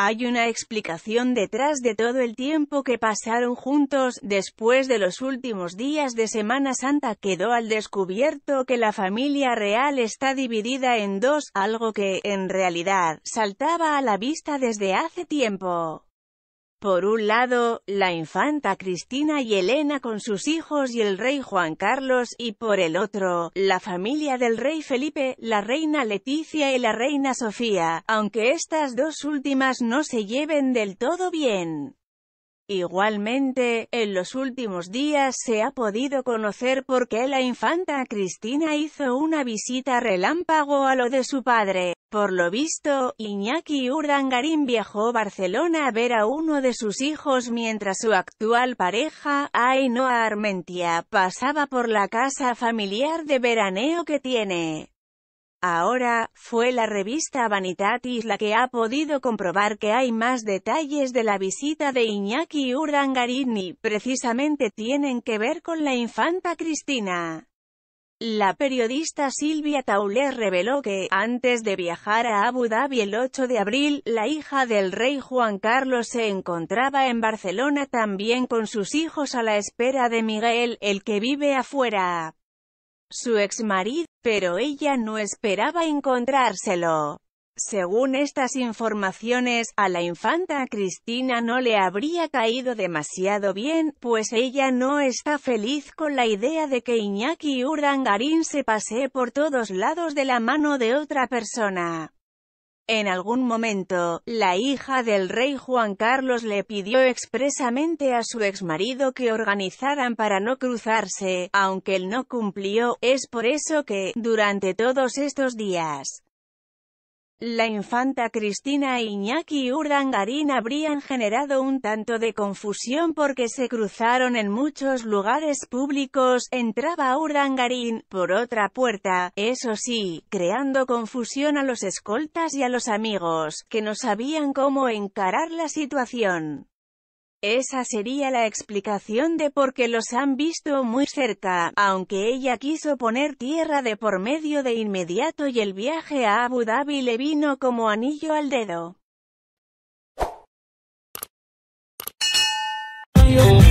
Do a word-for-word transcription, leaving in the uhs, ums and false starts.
Hay una explicación detrás de todo el tiempo que pasaron juntos. Después de los últimos días de Semana Santa quedó al descubierto que la familia real está dividida en dos, algo que, en realidad, saltaba a la vista desde hace tiempo. Por un lado, la infanta Cristina y Elena con sus hijos y el rey Juan Carlos, y por el otro, la familia del rey Felipe, la reina Leticia y la reina Sofía, aunque estas dos últimas no se lleven del todo bien. Igualmente, en los últimos días se ha podido conocer por qué la infanta Cristina hizo una visita relámpago a lo de su padre. Por lo visto, Iñaki Urdangarín viajó a Barcelona a ver a uno de sus hijos mientras su actual pareja, Ainhoa Armentia, pasaba por la casa familiar de veraneo que tiene. Ahora, fue la revista Vanitatis la que ha podido comprobar que hay más detalles de la visita de Iñaki Urdangarín y, precisamente, tienen que ver con la infanta Cristina. La periodista Silvia Tauler reveló que, antes de viajar a Abu Dhabi el ocho de abril, la hija del rey Juan Carlos se encontraba en Barcelona también con sus hijos a la espera de Miguel, el que vive afuera. Su exmarido, pero ella no esperaba encontrárselo. Según estas informaciones, a la infanta Cristina no le habría caído demasiado bien, pues ella no está feliz con la idea de que Iñaki Urdangarín se pasee por todos lados de la mano de otra persona. En algún momento, la hija del rey Juan Carlos le pidió expresamente a su exmarido que organizaran para no cruzarse, aunque él no cumplió. Es por eso que, durante todos estos días, la infanta Cristina e Iñaki Urdangarín habrían generado un tanto de confusión porque se cruzaron en muchos lugares públicos. Entraba Urdangarín por otra puerta, eso sí, creando confusión a los escoltas y a los amigos, que no sabían cómo encarar la situación. Esa sería la explicación de por qué los han visto muy cerca, aunque ella quiso poner tierra de por medio de inmediato y el viaje a Abu Dhabi le vino como anillo al dedo.